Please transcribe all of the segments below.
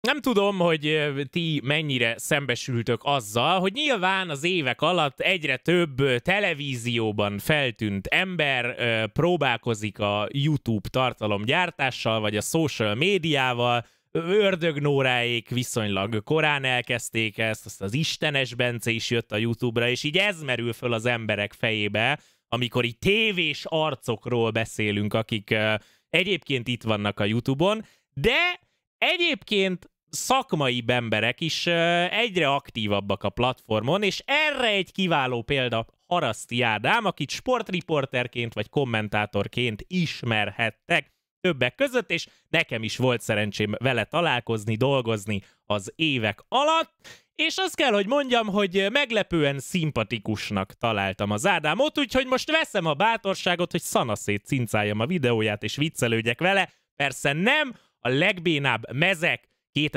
Nem tudom, hogy ti mennyire szembesültök azzal, hogy nyilván az évek alatt egyre több televízióban feltűnt ember próbálkozik a YouTube tartalomgyártással, vagy a social médiával. Ördög Nóráék viszonylag korán elkezdték ezt, azt az Istenes Bence is jött a YouTube-ra, és így ez merül föl az emberek fejébe, amikor így tévés arcokról beszélünk, akik egyébként itt vannak a YouTube-on, de egyébként szakmai emberek is egyre aktívabbak a platformon, és erre egy kiváló példa Haraszti Ádám, akit sportriporterként vagy kommentátorként ismerhettek többek között, és nekem is volt szerencsém vele találkozni, dolgozni az évek alatt, és azt kell, hogy mondjam, hogy meglepően szimpatikusnak találtam az Ádámot, úgyhogy most veszem a bátorságot, hogy szanaszét cincáljam a videóját, és viccelődjek vele. Persze nem a legbénább mezek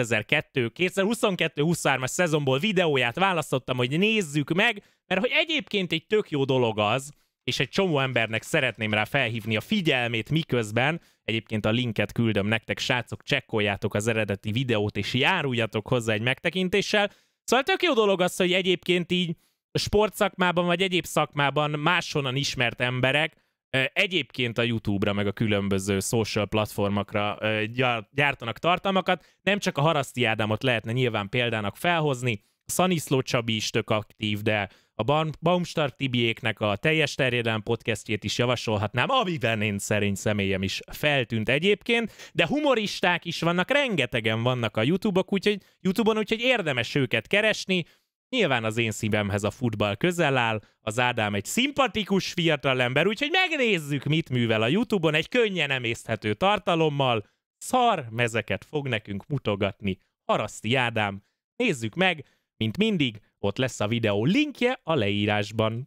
2022-23-as szezonból videóját választottam, hogy nézzük meg, mert hogy egyébként egy tök jó dolog az, és egy csomó embernek szeretném rá felhívni a figyelmét miközben, egyébként a linket küldöm nektek, srácok, csekkoljátok az eredeti videót, és járuljatok hozzá egy megtekintéssel. Szóval tök jó dolog az, hogy egyébként így sportszakmában, vagy egyéb szakmában máshonnan ismert emberek egyébként a YouTube-ra, meg a különböző social platformokra gyártanak tartalmakat. Nem csak a Haraszti Ádámot lehetne nyilván példának felhozni, a Szaniszló Csabi is tök aktív, de a Baumstark Tibiéknek a Teljes Terjedelem podcastjét is javasolhatnám, amiben én szerint személyem is feltűnt egyébként, de humoristák is vannak, rengetegen vannak a YouTube-on, úgyhogy érdemes őket keresni. Nyilván az én szívemhez a futball közel áll, az Ádám egy szimpatikus fiatalember, úgyhogy megnézzük, mit művel a YouTube-on egy könnyen emészthető tartalommal. Szar mezeket fog nekünk mutogatni Haraszti Ádám. Nézzük meg, mint mindig, ott lesz a videó linkje a leírásban.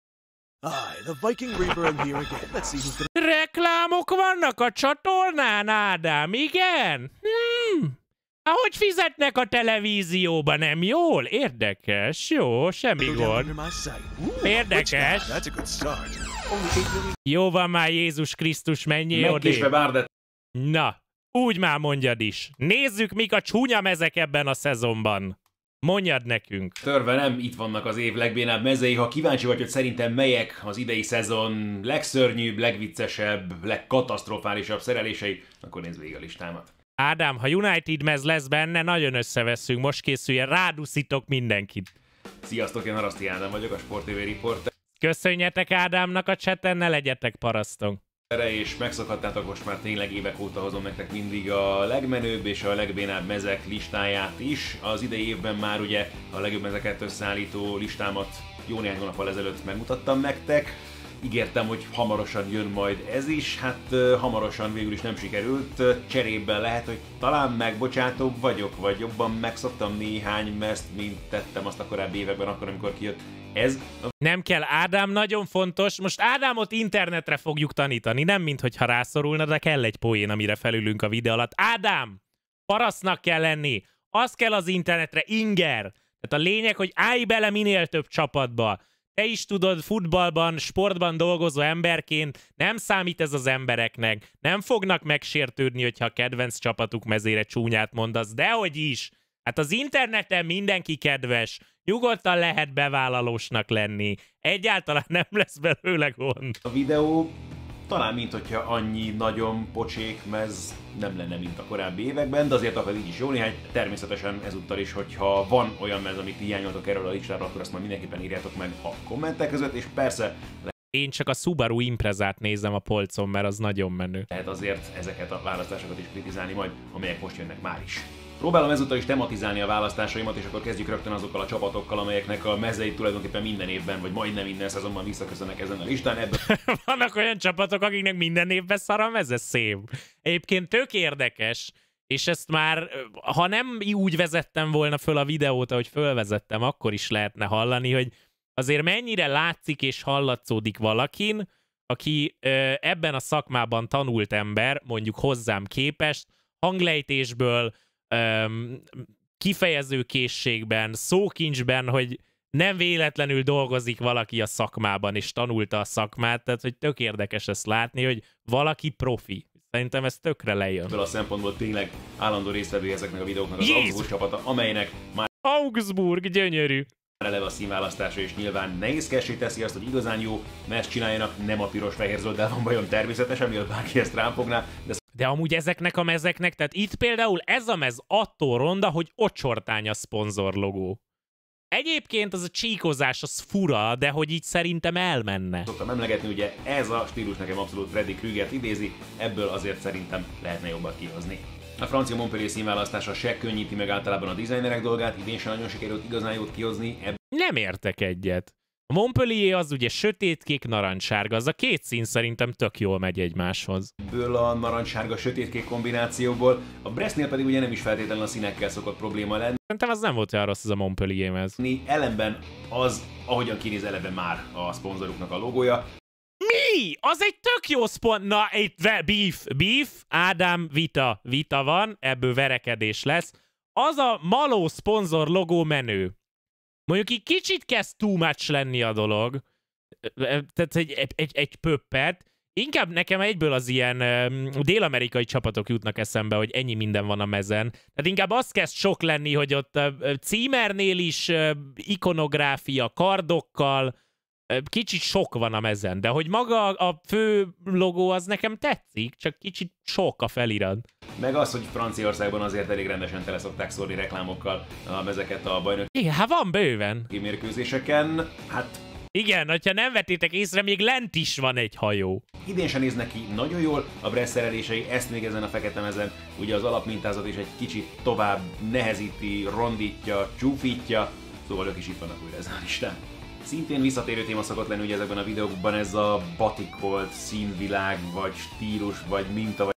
Reklámok vannak a csatornán, Ádám, igen? Ahogy fizetnek a televízióba, nem jól? Érdekes, jó, semmi gond. Érdekes. Jó van már, Jézus Krisztus, menjél odébb. Na, úgy már mondjad is. Nézzük, mik a csúnya mezek ebben a szezonban. Mondjad nekünk. Törve nem itt vannak az év legbénább mezei. Ha kíváncsi vagy, hogy szerintem melyek az idei szezon legszörnyűbb, legviccesebb, legkatasztrofálisabb szerelései, akkor nézd végig a listámat. Ádám, ha United mez lesz benne, nagyon összeveszünk. Most készüljen, ráduszítok mindenkit. Sziasztok, én Haraszti Ádám vagyok, a Sport TV riporter. Köszönjetek Ádámnak a chaten, ne legyetek parasztok. És megszokhattátok, most már tényleg évek óta hozom nektek mindig a legmenőbb és a legbénább mezek listáját is. Az idei évben már ugye a legjobb mezeket összeállító listámat jó néhány hónappal ezelőtt megmutattam nektek. Ígértem, hogy hamarosan jön majd ez is, hát hamarosan végül is nem sikerült. Cserében lehet, hogy talán megbocsátóbb vagyok, vagy jobban megszoktam néhány mezt, mint tettem azt a korábbi években, akkor, amikor kijött ez. Nem kell, Ádám, nagyon fontos. Most Ádámot internetre fogjuk tanítani, nem minthogyha rászorulna, de kell egy poén, amire felülünk a videó alatt. Ádám, parasztnak kell lenni. Az kell az internetre, inger. Tehát a lényeg, hogy állj bele minél több csapatba. Te is tudod, futballban, sportban dolgozó emberként nem számít ez az embereknek. Nem fognak megsértődni, hogyha a kedvenc csapatuk mezére csúnyát mondasz. Dehogy is! Hát az interneten mindenki kedves. Nyugodtan lehet bevállalósnak lenni. Egyáltalán nem lesz belőle gond. A videó talán minthogyha annyi nagyon pocsék mez nem lenne, mint a korábbi években, de azért akad így is jó néhány. Természetesen ezúttal is, hogyha van olyan mez, amit hiányoltok erről a listáról, akkor azt majd mindenképpen írjátok meg a kommentek között, és persze én csak a Subaru Imprezát nézem a polcon, mert az nagyon menő. Lehet azért ezeket a választásokat is kritizálni majd, amelyek most jönnek már is. Próbálom ezúttal is tematizálni a választásaimat, és akkor kezdjük rögtön azokkal a csapatokkal, amelyeknek a mezeit tulajdonképpen minden évben, vagy majdnem minden szezonban visszaköszönnek ezen a listán. Ebből vannak olyan csapatok, akiknek minden évben szar a meze, szép. Egyébként tök érdekes, és ezt már, ha nem úgy vezettem volna föl a videót, ahogy fölvezettem, akkor is lehetne hallani, hogy azért mennyire látszik és hallatszódik valakin, aki ebben a szakmában tanult ember, mondjuk hozzám képest, hanglejtésből, kifejezőkészségben, szókincsben, hogy nem véletlenül dolgozik valaki a szakmában, és tanulta a szakmát, tehát hogy tök érdekes ezt látni, hogy valaki profi. Szerintem ez tökre lejön. Ebből a szempontból tényleg állandó résztvevő ezeknek a videóknak az Augsburg csapata, amelynek már Augsburg, gyönyörű. eleve a színválasztása is nyilván nehézkessé teszi azt, hogy igazán jó meccs csináljanak, nem a piros-fehér-zölddel van bajom természetesen, miatt bárki ezt rám fogná, De amúgy ezeknek a mezeknek, tehát itt például ez a mez attól ronda, hogy ocsortány a szponzor logó. Egyébként az a csíkozás az fura, de hogy így szerintem elmenne. Szoktam emlegetni, ugye ez a stílus nekem abszolút Freddy Krügert idézi, ebből azért szerintem lehetne jobbat kihozni. A francia Montpellier színválasztása se könnyíti meg általában a designerek dolgát, idén sem nagyon sikerült igazán jót kihozni. Nem értek egyet. A Montpellier az ugye sötétkék, narancssárga, az a két szín szerintem tök jól megy egymáshoz. Ebből a narancssárga sötétkék kombinációból, a Brestnél pedig ugye nem is feltétlenül a színekkel szokott probléma lenni. Szerintem az nem volt olyan rossz, ez a Montpellier mez. Ellenben az, ahogyan kinéz eleve már a szponzoruknak a logója. Mi? Az egy tök jó Na, itt beef, Ádám, vita van, ebből verekedés lesz. Az a Maló szponzor logó menő. Mondjuk így kicsit kezd too much lenni a dolog. Tehát egy pöppet. Inkább nekem egyből az ilyen dél-amerikai csapatok jutnak eszembe, hogy ennyi minden van a mezen. Tehát inkább az kezd sok lenni, hogy ott címernél is ikonográfia, kardokkal, kicsit sok van a mezen, de hogy maga a fő logó az nekem tetszik, csak kicsit sok a felirat. Meg az, hogy Franciaországban azért elég rendesen tele szokták szórni reklámokkal a mezeket a bajnoki Igen, hát van bőven. mérkőzéseken. Hát Igen, hogyha nem vettétek észre, még lent is van egy hajó. idén sem néznek ki nagyon jól, a Brest szerelései ezt még ezen a fekete mezen, ugye az alapmintázat is egy kicsit tovább nehezíti, rondítja, csúfítja, szóval ők is itt vannak újra ezen a listán. Szintén visszatérő téma szokott lenni ugye ezekben a videókban ez a batikolt színvilág, vagy stílus, vagy minta, vagy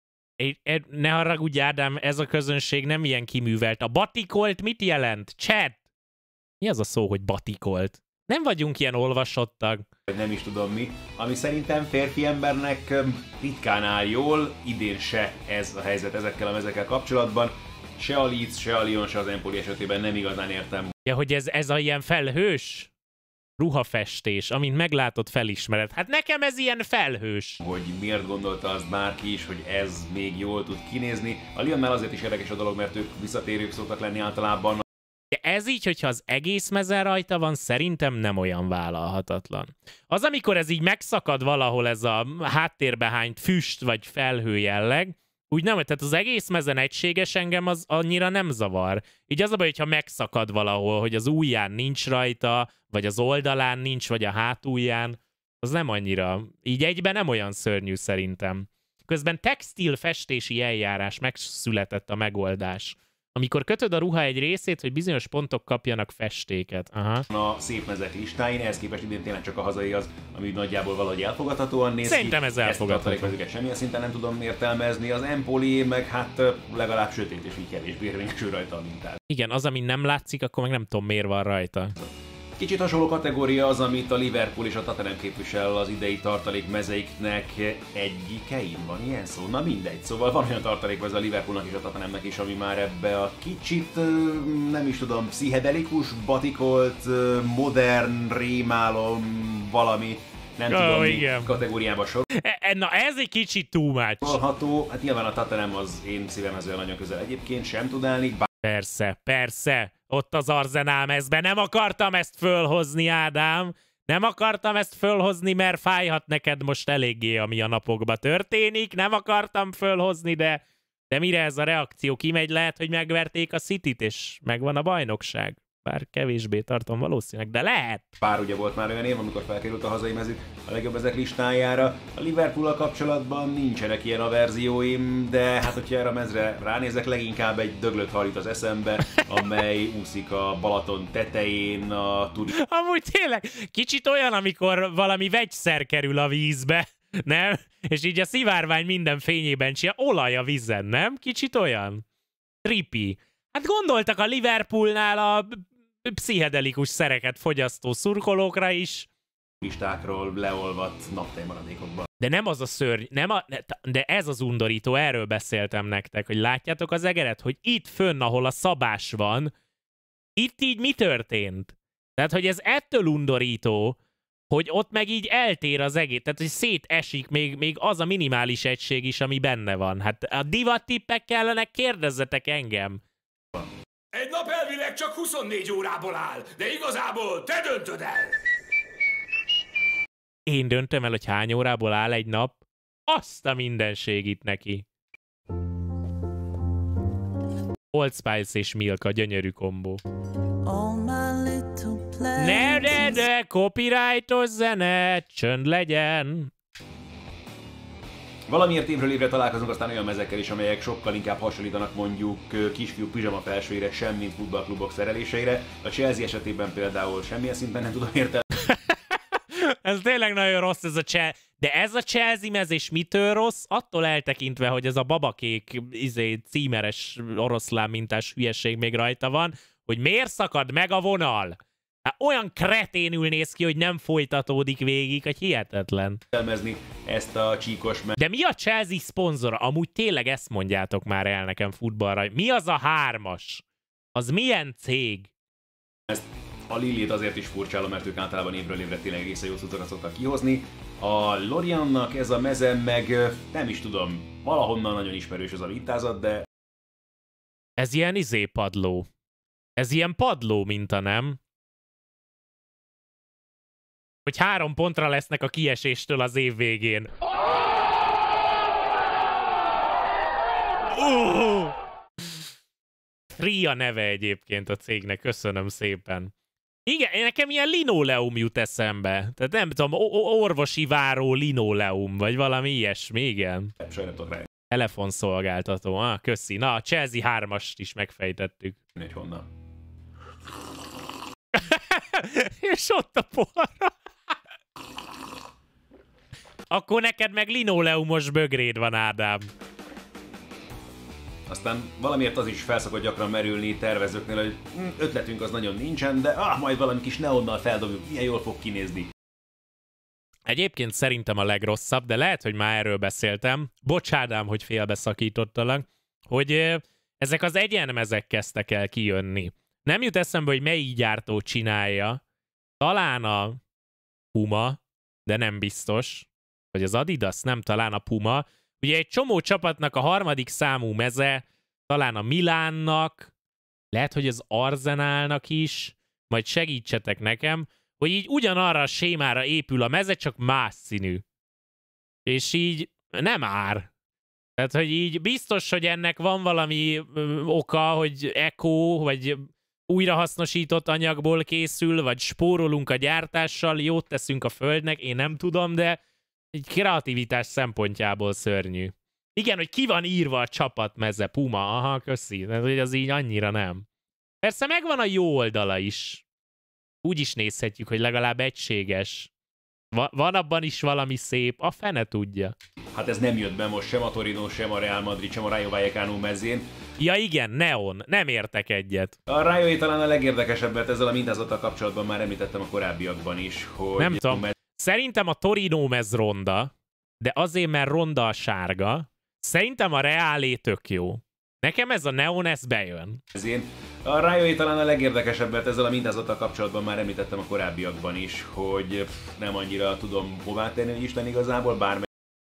Ne haragudj, Ádám, ez a közönség nem ilyen kiművelt. A batikolt mit jelent? Chat! Mi az a szó, hogy batikolt? Nem vagyunk ilyen olvasottak. nem is tudom mi, ami szerintem férfi embernek ritkán áll jól, idén se ez a helyzet ezekkel a mezekkel kapcsolatban. Se a Leeds, se a Lyon, se az Empoli esetében nem igazán értem. Ja, hogy ez a ilyen felhős ruhafestés, amint meglátod, felismered. Hát nekem ez ilyen felhős. Hogy miért gondolta azt bárki is, hogy ez még jól tud kinézni. A Lyonnál azért is érdekes a dolog, mert ők visszatérők szoktak lenni általában. De ez így, hogyha az egész mezen rajta van, szerintem nem olyan vállalhatatlan. Az, amikor ez így megszakad valahol, ez a háttérbe hányt füst vagy felhő jelleg, úgy nem, tehát az egész mezen egységes, engem az annyira nem zavar. Így az a baj, hogyha megszakad valahol, hogy az ujján nincs rajta, vagy az oldalán nincs, vagy a hátulján, az nem annyira. Így egyben nem olyan szörnyű szerintem. Közben textil festési eljárás megszületett a megoldás. Amikor kötöd a ruha egy részét, hogy bizonyos pontok kapjanak festéket. Aha. A szép mezek listáin, ehhez képest idén tényleg csak a hazai az, ami nagyjából valahogy elfogadhatóan néz ki. Szerintem ez elfogadható. Ezt semmilyen szinten nem tudom értelmezni. Az Empoli meg hát legalább sötét és így kevésbé érvényesül rajta a mintát. Igen, az, ami nem látszik, akkor meg nem tudom, miért van rajta. Kicsit hasonló kategória az, amit a Liverpool és a Tottenham képvisel az idei tartalék mezeiknek egyikein. Van ilyen szó? Na mindegy. Szóval van olyan tartalék ez a Liverpoolnak és a Tottenhamnek is, ami már ebbe a kicsit, nem is tudom, pszichedelikus, batikolt, modern, rémálom, valami, nem tudom, igen. kategóriába sor. Na ez egy kicsit too much. Hát nyilván a Tottenham az én szívemhez olyan nagyon közel egyébként, sem tud állni. Persze. Ott az Arzenál mezben. Nem akartam ezt fölhozni, Ádám. Nem akartam ezt fölhozni, mert fájhat neked most eléggé, ami a napokban történik. Nem akartam fölhozni, de mire ez a reakció kimegy, lehet, hogy megverték a Cityt, és megvan a bajnokság. Bár kevésbé tartom valószínűleg, de lehet. Pár ugye volt már olyan év, amikor felkerült a hazai mezük a legjobb ezek listájára. A Liverpool-al kapcsolatban nincsenek ilyen averzióim, de hát hogyha erre a mezre ránézek, leginkább egy döglött hal jut az eszembe, amely úszik a Balaton tetején, a Amúgy tényleg kicsit olyan, amikor valami vegyszer kerül a vízbe, nem? És így a szivárvány minden fényében csinál, olaj a vízen, nem? Kicsit olyan. Trippy. Hát gondoltak a Liverpoolnál a pszichedelikus szereket fogyasztó szurkolókra is. listákról leolvadt naptejmaradékokban. De nem az a szörny, de ez az undorító, erről beszéltem nektek, hogy látjátok az egeret, hogy itt fönn, ahol a szabás van, itt így mi történt? Tehát, hogy ez ettől undorító, hogy ott meg így eltér az egész, tehát hogy szétesik még az a minimális egység is, ami benne van. Hát a divattippek kellene, kérdezzetek engem. Egy nap elvileg csak 24 órából áll, de igazából te döntöd el! Én döntöm el, hogy hány órából áll egy nap? Azt a mindenségit neki. Old Spice és Milka, gyönyörű kombó. Ne, copyrightos zene, csönd legyen. Valamiért évről évre találkozunk aztán olyan mezekkel is, amelyek sokkal inkább hasonlítanak mondjuk kisfiú pizsama felsőire, semmint futballklubok szereléseire. A Chelsea esetében például semmilyen szinten nem tudom értelmezni. Ez tényleg nagyon rossz ez a Chelsea. De ez a Chelsea mezés mitől rossz? Attól eltekintve, hogy ez a babakék címeres oroszlán mintás hülyeség még rajta van, hogy miért szakad meg a vonal? Hát olyan kreténül néz ki, hogy nem folytatódik végig, hogy hihetetlen. Ezt a csíkos De mi a Chelsea szponzora? Amúgy tényleg ezt mondjátok már el nekem futballra. Mi az a 3-as? Az milyen cég? A Lillit azért is furcsálom, mert ők általában évről évre tényleg egészen jó cuccokat szoktak kihozni. A Lorientnak ez a meze meg nem is tudom, valahonnan nagyon ismerős az a mintázat, de... Ez ilyen padló. Ez ilyen padló minta, nem? Hogy 3 pontra lesznek a kieséstől az év végén. Free a neve egyébként a cégnek, köszönöm szépen. Igen, nekem ilyen linoleum jut eszembe. Tehát nem tudom, orvosi váró linoleum, vagy valami ilyesmi, igen. Sajnálatok rá. Telefonszolgáltató, köszi. Na, a Chelsea 3-ast is megfejtettük. Hogy honnan. És ott a porra. Akkor neked meg linoleumos bögréd van, Ádám. Aztán valamiért az is felszokott gyakran merülni tervezőknél, hogy ötletünk az nagyon nincsen, de majd valami kis neonnal feldobjuk, milyen jól fog kinézni. Egyébként szerintem a legrosszabb, de lehet, hogy már erről beszéltem. Bocs, Ádám, hogy félbeszakítottalak, hogy ezek az egyenmezek kezdtek el kijönni. Nem jut eszembe, hogy melyik gyártó csinálja. Talán a Puma, de nem biztos. Vagy az Adidas, nem, talán a Puma. Ugye egy csomó csapatnak a 3. számú meze, talán a Milánnak, lehet, hogy az Arsenalnak is, majd segítsetek nekem, hogy így ugyanarra a sémára épül a meze, csak más színű. És így nem ár. Tehát, hogy így biztos, hogy ennek van valami oka, hogy eko, vagy újrahasznosított anyagból készül, vagy spórolunk a gyártással, jót teszünk a földnek, én nem tudom, de egy kreativitás szempontjából szörnyű. Igen, hogy ki van írva a csapatmeze, Puma, aha, köszi, de az így annyira nem. Persze megvan a jó oldala is. Úgy is nézhetjük, hogy legalább egységes. Van abban is valami szép, a fene tudja. Hát ez nem jött be most sem a Torino, sem a Real Madrid, sem a Rayo Vallecano mezén. Ja igen, neon, nem értek egyet. A Rayo talán a legérdekesebb, mert ezzel a mintázattal kapcsolatban már említettem a korábbiakban is, hogy... Nem tudom, szerintem a Torino mez ronda, de azért, mert ronda a sárga. Szerintem a Reálé tök jó. Nekem ez a neon, ez bejön. A Rayo talán a legérdekesebb, mert ezzel a mintázattal kapcsolatban már említettem a korábbiakban is, hogy nem annyira tudom hová tenni, hogy Isten igazából bármely...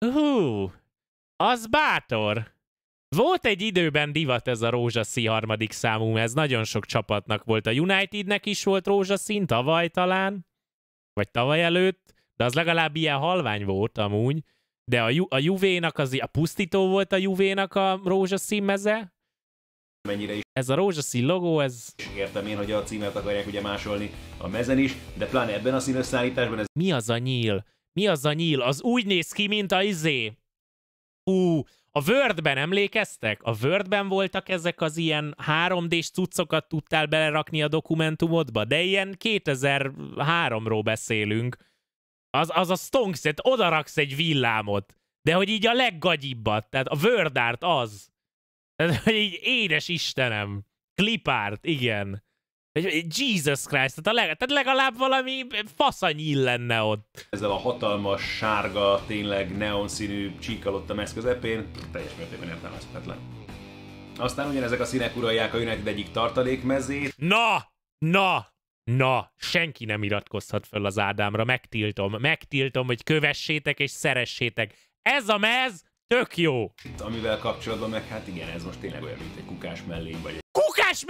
Az bátor. Volt egy időben divat ez a rózsaszín 3. számú, ez nagyon sok csapatnak volt. A Unitednek is volt rózsaszín, tavaly talán, vagy tavaly előtt, de az legalább ilyen halvány volt amúgy. De a Juvénak, a pusztító volt a Juvénak a rózsaszín meze. Mennyire is. Ez a rózsaszín logó, ez... Értem én, hogy a címet akarják ugye másolni a mezen is, de pláne ebben a színösszállításban ez... Mi az a nyíl? Mi az a nyíl? Az úgy néz ki, mint a izé. A Wordben emlékeztek? A Wordben voltak ezek az ilyen 3D-s cuccokat tudtál belerakni a dokumentumodba, de ilyen 2003-ról beszélünk. Az a Stonks-et, odaraksz egy villámot, de hogy így a leggagyibbat, tehát a Word art az. Tehát, hogy így édes Istenem. Clipart, igen. Jesus Christ, tehát legalább valami faszanyíl lenne ott. Ezzel a hatalmas, sárga, tényleg neonszínű csíkkal ott a mez közepén, teljes mértékben értelmezhetetlen. Aztán ugyanezek a színek uralják a United egyik tartalékmezét. Na, senki nem iratkozhat föl az Ádámra, megtiltom, hogy kövessétek és szeressétek. Ez a mez tök jó. Amivel kapcsolatban meg hát igen, ez most tényleg olyan, mint egy kukás mellény vagy egy... Kukás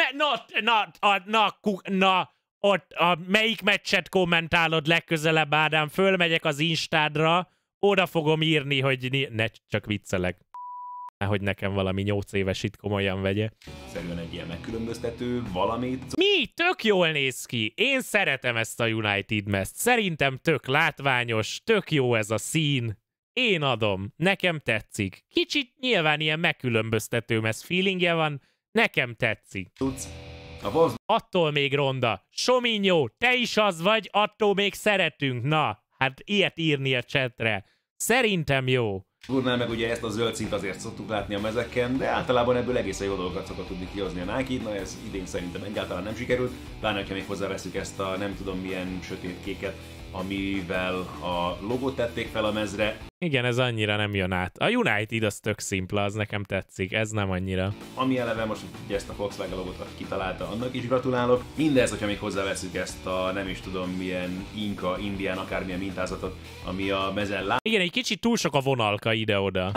ott melyik meccset kommentálod legközelebb, Ádám? Fölmegyek az Instádra, oda fogom írni, hogy ne csak viccelek. Hogy nekem valami 8 éves itt komolyan vegye. Szerűen egy ilyen megkülönböztető valamit. Mi? Tök jól néz ki. Én szeretem ezt a United Mest. Szerintem tök látványos, tök jó ez a szín. Én adom. Nekem tetszik. Kicsit nyilván ilyen megkülönböztető mez feelingje van. Nekem tetszik. Attól még ronda. Sominyó, te is az vagy, attól még szeretünk. Na, hát ilyet írni a chatre. Szerintem jó. Gurnál meg ugye ezt a zöld szint azért szoktuk látni a mezeken, de általában ebből egészen jó dolgokat szokott tudni kihozni a Nike. Na ez idén szerintem egyáltalán nem sikerült, pláne ha még hozzáveszünk ezt a nem tudom milyen sötétkéket, amivel a logót tették fel a mezre. Igen, ez annyira nem jön át. A United az tök szimpla, az nekem tetszik, ez nem annyira. Ami eleve most ugye ezt a Volkswagen logót kitalálta, annak is gratulálok. Mindez, hogyha még hozzáveszünk ezt a nem is tudom milyen Inka, Indián, akármilyen mintázatot, ami a mezen látszik. Igen, egy kicsit túl sok a vonalka ide-oda.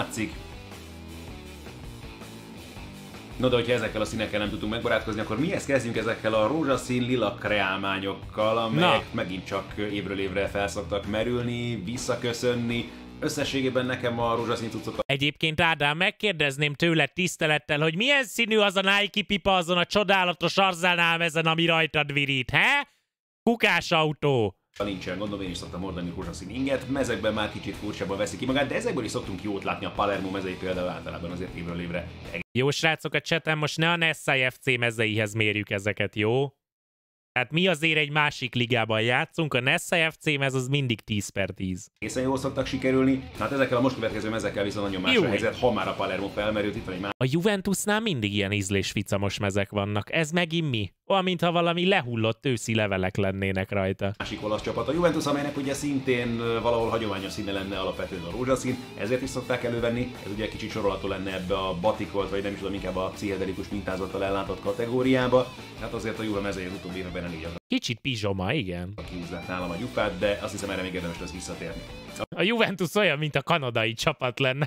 No, de hogyha ezekkel a színekkel nem tudunk megbarátkozni, akkor mihez kezdjünk ezekkel a rózsaszín lila kreálmányokkal, amelyek megint csak évről évre felszoktak merülni, visszaköszönni. Összességében nekem a rózsaszín cuccokat... Egyébként Ádám, megkérdezném tőled tisztelettel, hogy milyen színű az a Nike pipa azon a csodálatos Arzánál mezen, ami rajtad virít, he? Kukás autó. Nincsen gondom, én is szoktam hordani rózsaszín inget, mezekben már kicsit furcsában veszik ki magát, de ezekből is szoktunk jót látni, a Palermo mezei például általában azért évről évre. Jó srácok, a chaten most ne a Nessai FC mezeihez mérjük ezeket, jó? Tehát mi azért egy másik ligában játszunk, a Nessai FC mez az mindig 10/10. Egészen jól szoktak sikerülni, hát ezekkel a most következő mezekkel viszont nagyon más a helyzet, ha már a Palermo felmerült, itt van egy más. A Juventusnál mindig ilyen ízlésficamos mezek vannak, ez megint mi? Olyan, mintha valami lehullott őszi levelek lennének rajta. Másik olasz csapat, a Juventus, amelynek ugye szintén valahol hagyományos színe lenne alapvetően a rózsaszín, ezért is szokták elővenni, ez ugye kicsit sorolható lenne ebbe a batikolt, vagy nem is tudom, inkább a pszichedelikus mintázattal ellátott kategóriába. Hát azért a Juve mezei az utóbbi években elég az. Kicsit pizsoma, igen. Kihúzzák nálam a gyufát, de azt hiszem erre még érdemes lesz visszatérni. A Juventus olyan, mint a kanadai csapat lenne.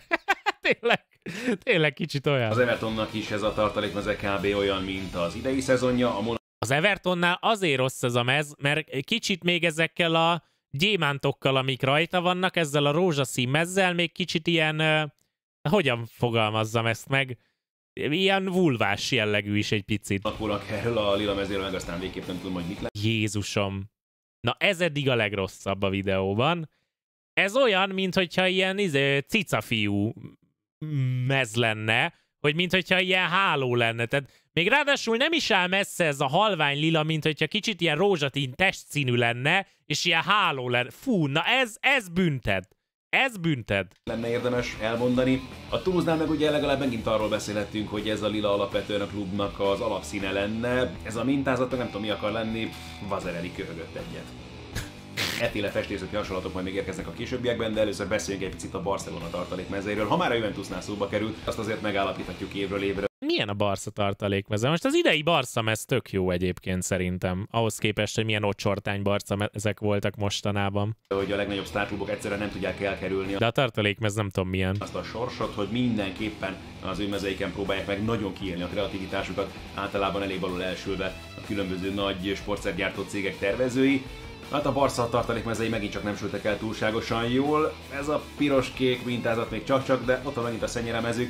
tényleg kicsit olyan. Az Evertonnak is ez a tartalékmeze kb. Olyan, mint az idei szezonja. Az Evertonnál azért rossz ez a mez, mert kicsit még ezekkel a gyémántokkal, amik rajta vannak, ezzel a rózsaszín mezzel még kicsit ilyen, hogyan fogalmazzam ezt meg, ilyen vulvás jellegű is egy picit. Akkor erről a lila mezéről meg aztán végképp nem tudom, hogy mit lesz. Jézusom. Na ez eddig a legrosszabb a videóban. Ez olyan, mintha ilyen cicafiú mez lenne, hogy mintha ilyen háló lenne. Tehát még ráadásul nem is áll messze ez a halvány lila, mintha kicsit ilyen rózsatín testszínű lenne, és ilyen háló lenne. Fú, na ez büntet. Ez büntet. Lenne érdemes elmondani. A Toulouse-nál meg ugye legalább megint arról beszélhettünk, hogy ez a lila alapvetően a klubnak az alapszíne lenne. Ez a mintázat, nem tudom mi akar lenni, Vazerelli köhögött egyet. Efféle festészeti hasonlatok majd még érkeznek a későbbiekben, de először beszéljünk egy picit a Barcelona tartalékmezeiről. Ha már a Juventusnál szóba került, azt azért megállapíthatjuk évről évre. Milyen a Barca tartalékmeze? Most az idei Barca mez tök jó egyébként szerintem, ahhoz képest, hogy milyen ocsortány Barca mezek voltak mostanában. Hogy a legnagyobb sztárklubok egyszerűen nem tudják elkerülni. De a tartalékmez nem tudom milyen. Azt a sorsot, hogy mindenképpen az ő mezeiken próbálják meg nagyon kiélni a kreativitásukat, általában elég való elsülve a különböző nagy sportszergyártó cégek tervezői. Hát a Barca tartalékmezei megint csak nem sültek el túlságosan jól. Ez a piros-kék mintázat még csak-csak, de ott van megint a szennyeremezük.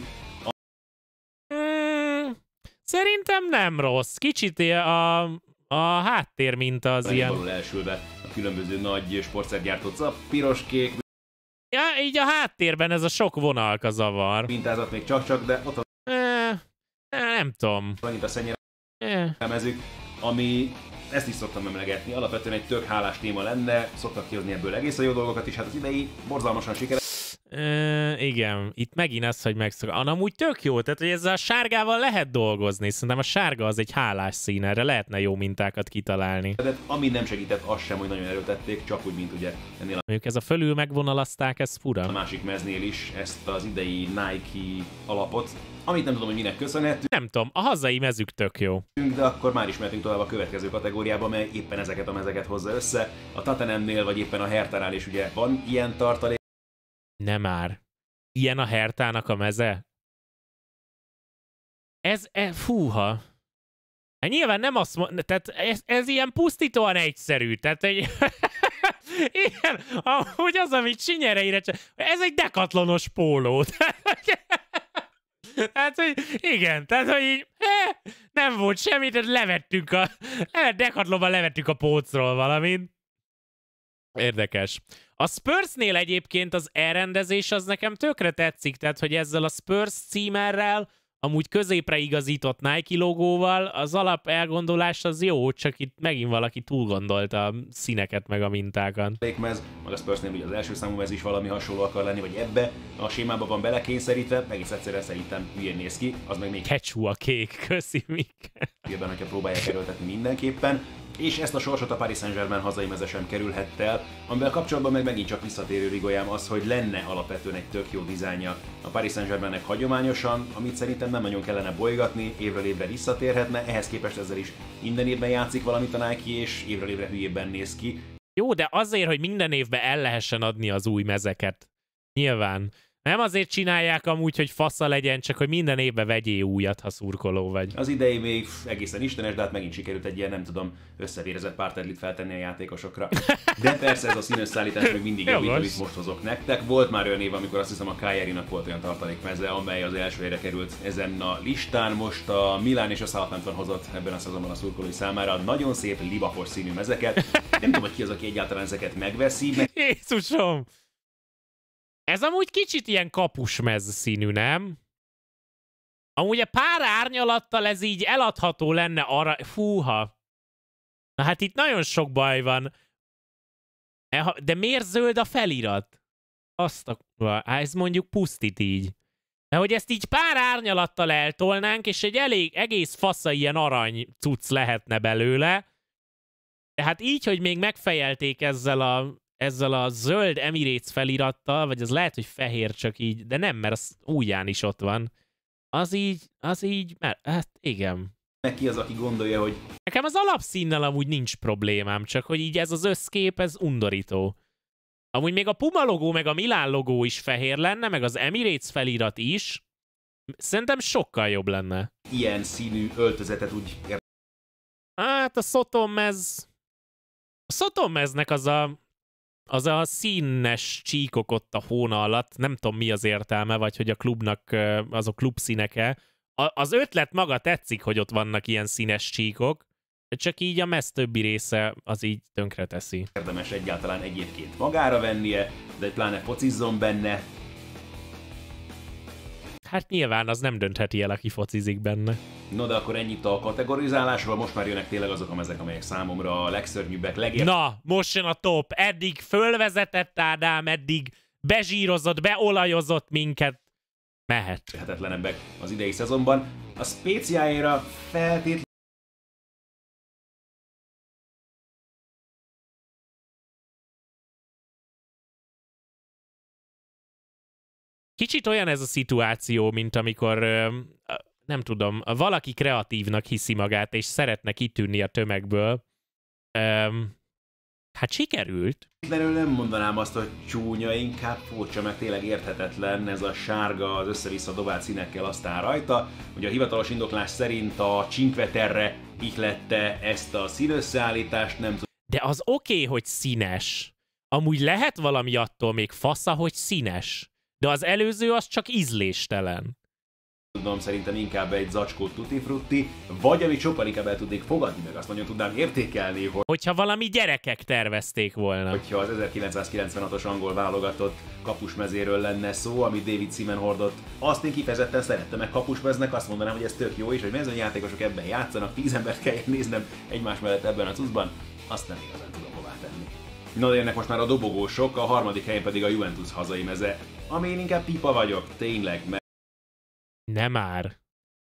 Szerintem nem rossz. Kicsit a háttér minta az ilyen. Való elsülve a különböző nagy sportszergyártó cég. Piros-kék. Ja, így a háttérben ez a sok vonalka zavar. Mintázat még csak-csak, de ott van. Nem tudom. Megint a szennyeremezük, ami... Ezt is szoktam emlegetni, alapvetően egy tök hálás téma lenne, szoktak kihozni ebből egészen jó dolgokat is, hát az idei borzalmasan sikeres. Igen, itt megint az, hogy amúgy tök jó, tehát hogy ezzel a sárgával lehet dolgozni, szerintem a sárga az egy hálás szín, erre lehetne jó mintákat kitalálni. De ami nem segített, az sem, hogy nagyon erőtették, csak úgy, mint ugye ennél mondjuk ez a fölül megvonalaszták, ez fura. A másik meznél is ezt az idei Nike alapot, amit nem tudom, hogy minek köszönhetünk, Nem tudom, a hazai mezük tök jó. de akkor már is mehetünk tovább a következő kategóriába, mely éppen ezeket a mezeket hozza össze. A Tottenhamnél, vagy éppen a Hertánál is ugye van ilyen tartalék. Nem már. Ilyen a Hertának a meze? Fúha. Hát nyilván nem azt mondja, tehát ez ilyen pusztítóan egyszerű, tehát egy... Igen, ahogy az, amit Sinyereire ez egy dekatlonos póló. Tehát, hogy igen, tehát, hogy így, nem volt semmi, tehát levettünk Decathlonban levettük a pócról valamit. Érdekes. A Spursnél egyébként az elrendezés az nekem tökre tetszik, tehát, hogy ezzel a Spurs címerrel, amúgy középre igazított Nike logóval, az alap elgondolás az jó, csak itt megint valaki túlgondolta a színeket meg a mintákat. Mez, meg a Spursnél ugye az első számú mez is valami hasonló akar lenni, vagy ebbe a sémába van belekényszerítve, egész egyszerűen szerintem hülyén néz ki, az meg még Kecsú a kék, köszi Mik. Jövőben, hogyha próbálják erőltetni mindenképpen, és ezt a sorsot a Paris Saint-Germain hazai meze sem kerülhette el, amivel kapcsolatban meg megint csak visszatérő rigolyám az, hogy lenne alapvetően egy tök jó dizájnja a Paris Saint-Germainnek hagyományosan, amit szerintem nem nagyon kellene bolygatni, évről évre visszatérhetne, ehhez képest ezzel is minden évben játszik valamit a Nike, és évről évre hülyébben néz ki. Jó, de azért, hogy minden évben el lehessen adni az új mezeket. Nyilván. Nem azért csinálják amúgy, hogy fasza legyen, csak hogy minden évben vegyél újat, ha szurkoló vagy. Az idei még egészen istenes, de hát megint sikerült egy ilyen, nem tudom, összevérezett pártedlit feltenni a játékosokra. De persze ez a színösszállítás még mindig jobb, amit most hozok nektek. Volt már olyan év, amikor azt hiszem a Cagliari-nak volt olyan tartalékmeze, amely az első helyre került ezen a listán. Most a Milán és a Southampton hozott ebben a szezonban a szurkolói számára nagyon szép libapos színű mezeket. Nem tudom, hogy ki az, aki egyáltalán ezeket megveszi. Jézusom! Ez amúgy kicsit ilyen kapusmez színű, nem? Amúgy a pár árnyalattal ez így eladható lenne arra... Fúha! Na hát itt nagyon sok baj van. De miért zöld a felirat? Ez mondjuk pusztít így. De hogy ezt így pár árnyalattal eltolnánk, és egy egész fasza ilyen arany cucc lehetne belőle. De hát így, hogy még megfejelték ezzel a zöld Emirates felirattal, vagy az lehet, hogy fehér csak így, de nem, mert az ujján is ott van. Az így, mert hát igen. Ki az, aki gondolja, hogy... Nekem az alapszínnel amúgy nincs problémám, csak hogy így ez az összkép, ez undorító. Amúgy még a Puma logó, meg a Milán logó is fehér lenne, meg az Emirates felirat is. Szerintem sokkal jobb lenne. Ilyen színű öltözetet úgy... Hát a Sotomez... A Sotomeznek az a színes csíkok ott a hóna alatt, nem tudom mi az értelme, vagy hogy a klubnak azok klubszíneke. Az ötlet maga tetszik, hogy ott vannak ilyen színes csíkok, csak így a mez többi része az így tönkre teszi. Érdemes egyáltalán egyébként magára vennie, de pláne focizzon benne. Hát nyilván az nem döntheti el, aki focizik benne. No, de akkor ennyit a kategorizálásról, most már jönnek tényleg azok a mezek, amelyek számomra a legszörnyűbbek, Na, most jön a top. Eddig fölvezetett Ádám, eddig bezsírozott, beolajozott minket. Mehet. Lehetetlenebbek az idei szezonban. A Speciájára feltétlenül Kicsit olyan ez a szituáció, mint amikor, nem tudom, valaki kreatívnak hiszi magát, és szeretne kitűnni a tömegből. Hát sikerült. nem mondanám azt, hogy csúnya, inkább furcsa, meg tényleg érthetetlen ez a sárga, az össze-vissza dobált színekkel aztán rajta. Ugye a hivatalos indoklás szerint a Cinque Terre ihlette ezt a színösszeállítást, nem tudom. De az oké, hogy színes. Amúgy lehet valami attól még fasza, hogy színes. De az előző az csak ízléstelen. Tudom, szerintem inkább egy zacskó tutti frutti, vagy amit sokkal inkább el tudnék fogadni, meg azt nagyon tudnám értékelni, hogyha valami gyerekek tervezték volna. Hogyha az 1996-os angol válogatott kapusmezéről lenne szó, amit David Seaman hordott, azt én kifejezetten szerettem meg kapusmeznek, azt mondanám, hogy ez tök jó, és hogy mezőnyjátékosok ebben játszanak, 10 embert kell néznem egymás mellett ebben a cuccban, azt nem igazán tudom hová tenni. Na, de jönnek most már a dobogósok, a harmadik helyen pedig a Juventus hazai meze, ami én inkább pipa vagyok, tényleg, mert... Nem már.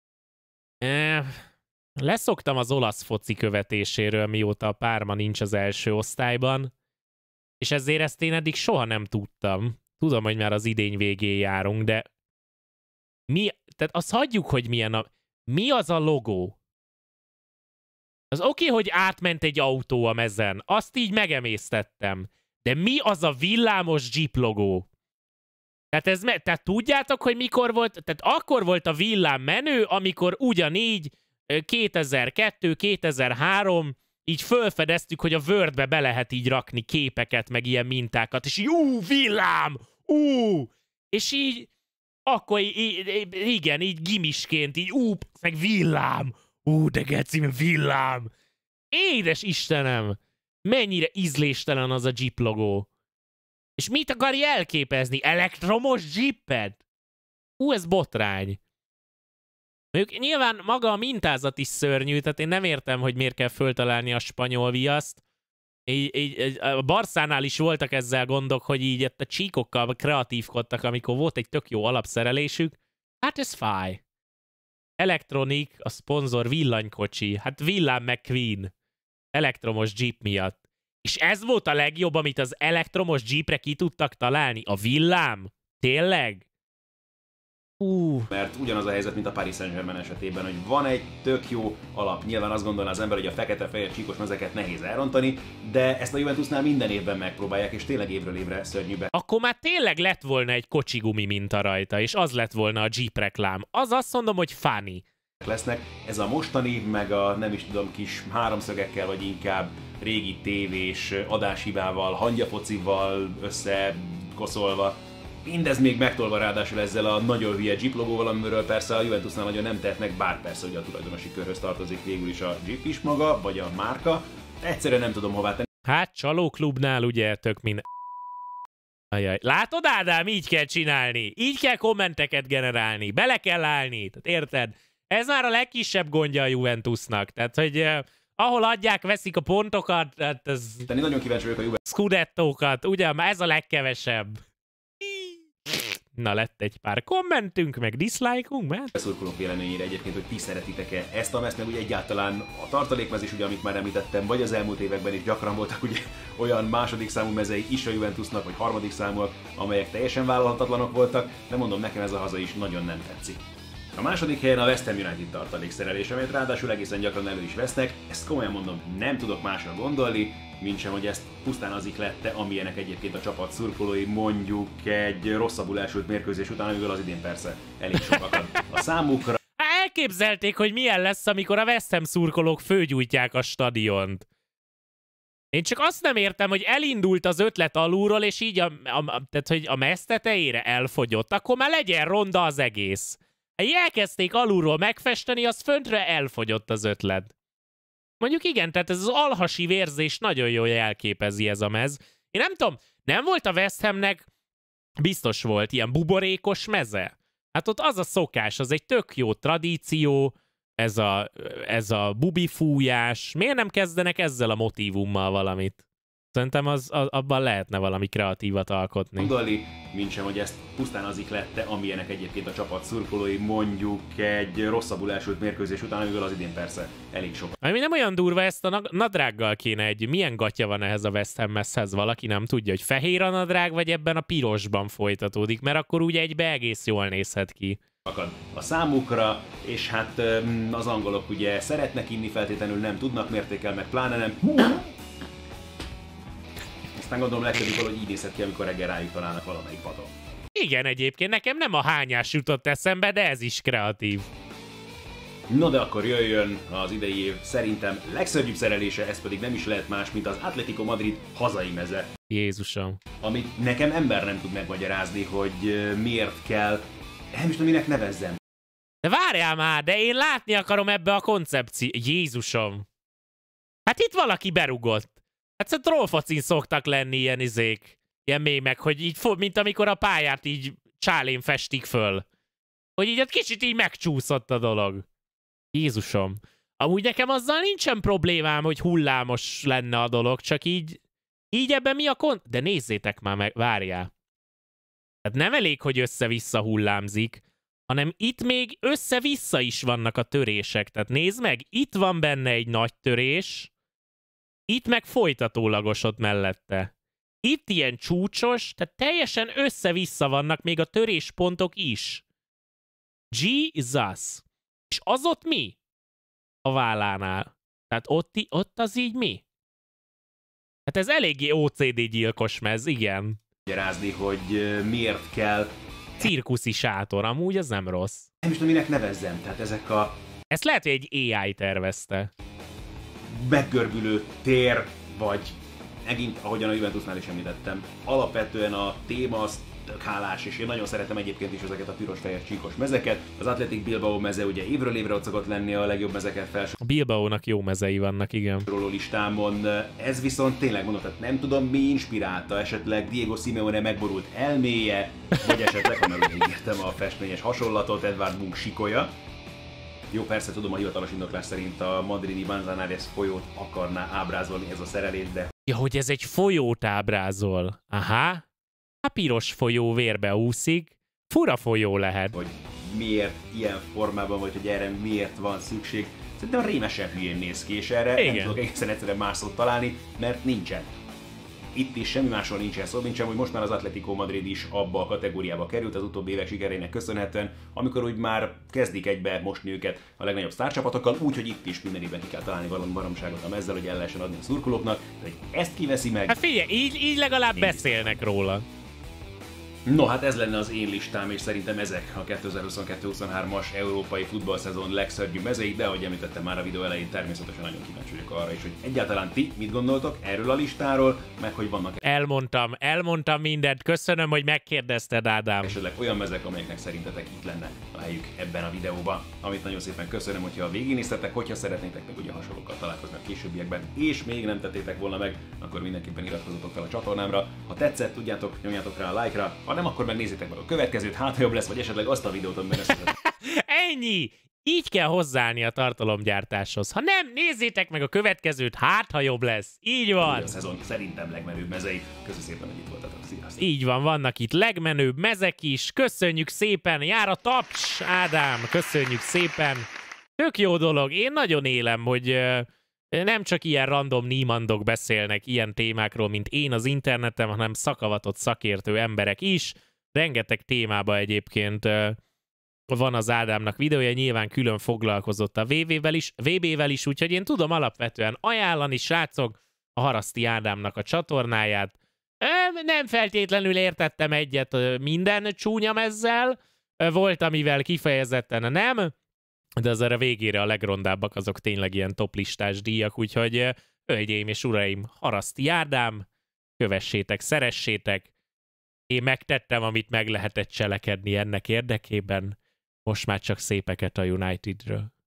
Leszoktam az olasz foci követéséről, mióta a Parma nincs az első osztályban, és ezért ezt én eddig soha nem tudtam. Tudom, hogy már az idény végén járunk, de Tehát azt hagyjuk, hogy milyen a... Mi az a logó? Az oké, hogy átment egy autó a mezen. Azt így megemésztettem. De mi az a villámos Jeep logó? Tehát tudjátok, hogy mikor volt? Tehát akkor volt a villám menő, amikor ugyanígy 2002, 2003 így fölfedeztük, hogy a Wordbe be lehet így rakni képeket, meg ilyen mintákat, és így villám! És így akkor igen, így gimisként, így meg villám! De geci, villám! Édes Istenem! Mennyire ízléstelen az a Jeep logó. És mit akarja elképezni? Elektromos Jeepet? Ez botrány. Mondjuk nyilván maga a mintázat is szörnyű, tehát én nem értem, hogy miért kell föltalálni a spanyol viaszt. A Barszánál is voltak ezzel gondok, hogy így a csíkokkal kreatívkodtak, amikor volt egy tök jó alapszerelésük. Hát ez fáj. Electronic, a szponzor villanykocsi. Hát Villám McQueen. Elektromos Jeep miatt. És ez volt a legjobb, amit az elektromos Jeepre ki tudtak találni? A villám? Tényleg? Mert ugyanaz a helyzet, mint a Paris Saint-Germain esetében, hogy van egy tök jó alap. Nyilván azt gondolná az ember, hogy a fekete-fehér csíkos mezeket nehéz elrontani, de ezt a Juventusnál minden évben megpróbálják, és tényleg évről évre szörnyűbbek. Akkor már tényleg lett volna egy kocsigumi minta rajta, és az lett volna a Jeep reklám. Az azt mondom, hogy funny. Lesznek. Ez a mostani, meg a nem is tudom kis háromszögekkel, vagy inkább régi tévés adáshibával, hangyafocival összekoszolva. Mindez még megtolva ráadásul ezzel a nagyon hülye Jeep logóval, amiről persze a Juventusnál nagyon nem tehetnek, bár persze, hogy a tulajdonosi körhöz tartozik végül is a Jeep is maga, vagy a márka. Egyszerűen nem tudom hová tenni. Hát csalóklubnál ugye tök minden... Ajaj. Látod, Ádám? Így kell csinálni. Így kell kommenteket generálni. Bele kell állni. Tehát érted? Ez már a legkisebb gondja a Juventusnak. Tehát, hogy ahol adják, veszik a pontokat, tehát ez... Nagyon kíváncsi vagyok a Juventus. Scudettókat, ugye? Ez a legkevesebb. Na, lett egy pár kommentünk, meg dislike-unk, mert... Szurkolók véleményére egyébként, hogy ti szeretitek-e ezt a mezt, meg ugye egyáltalán a tartalékmezés, ugye, amit már említettem, vagy az elmúlt években is gyakran voltak ugye olyan második számú mezei is a Juventusnak, vagy harmadik számúak, amelyek teljesen vállalhatatlanok voltak, de mondom, nekem ez a haza is nagyon nem tetszik. A második helyen a West Ham United tartalékszerelés, amelyet ráadásul egészen gyakran elő is vesznek, ezt komolyan mondom, nem tudok másra gondolni, mintsem, hogy ezt pusztán az iklette, amilyenek egyébként a csapat szurkolói mondjuk egy rosszabbul elsült mérkőzés után, amiből az idén persze elég sokakat a számukra. Elképzelték, hogy milyen lesz, amikor a West Ham szurkolók fölgyújtják a stadiont. Én csak azt nem értem, hogy elindult az ötlet alulról, és így tehát, hogy a mez tetejére elfogyott, akkor már legyen ronda az egész. Elkezdték alulról megfesteni, az föntre elfogyott az ötlet. Mondjuk igen, tehát ez az alhasi vérzés nagyon jól jelképezi ez a mez. Én nem tudom, nem volt a West Hamnek, biztos volt ilyen buborékos meze? Hát ott az a szokás, az egy tök jó tradíció, ez a bubifújás. Miért nem kezdenek ezzel a motívummal valamit? Szerintem abban lehetne valami kreatívat alkotni. Gondolni, mintsem, hogy ezt pusztán az iklette, amilyenek egyébként a csapat szurkolói mondjuk egy rosszabbul elsült mérkőzés után, amiből az idén persze elég sok. Ami nem olyan durva, ezt a nadrággal kéne milyen gatya van ehhez a West Ham mezhez, valaki nem tudja, hogy fehér a nadrág, vagy ebben a pirosban folytatódik, mert akkor úgy egybe egész jól nézhet ki. A számukra, és hát az angolok ugye szeretnek inni, feltétlenül nem tudnak, mértékel meg pláne nem. Aztán gondolom legtöbbük valahogy így nézhet ki, amikor reggel rájuk találnak valamelyik padon. Igen, egyébként nekem nem a hányás jutott eszembe, de ez is kreatív. No de akkor jöjjön az idei év szerintem legszörnyűbb szerelése, ez pedig nem is lehet más, mint az Atlético Madrid hazai meze. Jézusom. Amit nekem ember nem tud megmagyarázni, hogy miért kell, nem is tudom, minek nevezzem. De várjál már, de én látni akarom ebbe a koncepciót. Jézusom. Hát itt valaki berugott. Hát szóval trollfacin szoktak lenni ilyen ilyen mémek, hogy így, mint amikor a pályát így csálén festik föl. Hogy így egy kicsit így megcsúszott a dolog. Jézusom. Amúgy nekem azzal nincsen problémám, hogy hullámos lenne a dolog, csak így ebben mi a De nézzétek már meg, várjál. Tehát nem elég, hogy össze-vissza hullámzik, hanem itt még össze-vissza is vannak a törések. Tehát nézd meg, itt van benne egy nagy törés, itt meg folytatólagos ott mellette. Itt ilyen csúcsos, tehát teljesen össze-vissza vannak még a töréspontok is. Jesus. És az ott mi? A vállánál. Tehát ott az így mi? Hát ez eléggé OCD gyilkos mez, igen. Magyarázni, hogy miért kell... Cirkuszi sátor, amúgy ez nem rossz. Nem is tudom, minek nevezzem, tehát ezek a... Ezt lehet, hogy egy AI tervezte. Meggörbülő tér, vagy megint, ahogyan a Juventusnál is említettem, alapvetően a téma az tök hálás, és én nagyon szeretem egyébként is ezeket a piros-fejes csíkos mezeket. Az Athletic Bilbao meze ugye évről évre ott szokott lenni a legjobb mezeket felsoroló A Bilbaónak jó mezei vannak, igen. listámon. Ez viszont tényleg mondom, tehát nem tudom, mi inspirálta, esetleg Diego Simeone megborult elméje, vagy esetleg, ha már ígértem a festményes hasonlatot, Edvard Munch sikolya. Jó, persze tudom, a hivatalos indoklás szerint a madridi Manzanares folyót akarná ábrázolni ez a szerelés, de... Ja, hogy ez egy folyót ábrázol. Aha. A piros folyó vérbe úszik. Fura folyó lehet. Hogy miért ilyen formában, vagy hogy erre miért van szükség. Szerintem rémesen hülyén néz ki, és erre igen. Nem tudok egészen egyszerűen más szót találni, mert nincsen. Itt is semmi másról nincsen szó, mint sem, hogy most már az Atletico Madrid is abba a kategóriába került az utóbbi évek sikerének köszönhetően, amikor úgy már kezdik egybe mosni őket a legnagyobb sztárcsapatokkal, úgyhogy itt is minden évben ki kell találni valami baromságot ezzel, hogy el lehessen adni a szurkolóknak, de hogy ezt kiveszi meg. Hát figyelj, így legalább beszélnek róla. No, hát ez lenne az én listám, és szerintem ezek a 2022-23-as európai futballszezon legszörnyűbb mezei, de ahogy említettem már a videó elején, természetesen nagyon kíváncsi vagyok arra is, hogy egyáltalán ti mit gondoltok erről a listáról, meg hogy vannak Elmondtam mindent, köszönöm, hogy megkérdezted, Ádám. esetleg olyan mezek, amelyeknek szerintetek itt lenne a helyük ebben a videóban. Amit nagyon szépen köszönöm, hogyha végignéztetek, hogyha szeretnétek meg ugye hasonlókkal találkozni a későbbiekben, és még nem tettétek volna meg, akkor mindenképpen iratkozzatok fel a csatornámra. Ha tetszett, tudjátok, nyomjátok rá a like-ra, ha nem, akkor megnézzétek meg a következőt, hát ha jobb lesz, vagy esetleg azt a videót, amiben összeszedett. Ennyi! Így kell hozzáállni a tartalomgyártáshoz. Ha nem, nézzétek meg a következőt, hát ha jobb lesz. Így van. A szezon szerintem legmenőbb mezei. Köszönöm szépen, hogy itt voltatok. Sziasztok! Így van, vannak itt legmenőbb mezek is. Köszönjük szépen, jár a taps, Ádám, köszönjük szépen. Tök jó dolog, én nagyon élem, hogy nem csak ilyen random nímandok beszélnek ilyen témákról, mint én az interneten, hanem szakavatott szakértő emberek is. Rengeteg témába egyébként van az Ádámnak videója, nyilván külön foglalkozott a VB-vel is, úgyhogy én tudom alapvetően ajánlani, srácok, a Haraszti Ádámnak a csatornáját. Nem feltétlenül értettem egyet minden csúnya mezzel, volt, amivel kifejezetten nem, de azért a végére a legrondábbak azok tényleg ilyen toplistás díjak, úgyhogy hölgyeim és uraim, Haraszti Ádám, kövessétek, szeressétek, én megtettem, amit meg lehetett cselekedni ennek érdekében, most már csak szépeket a Unitedről.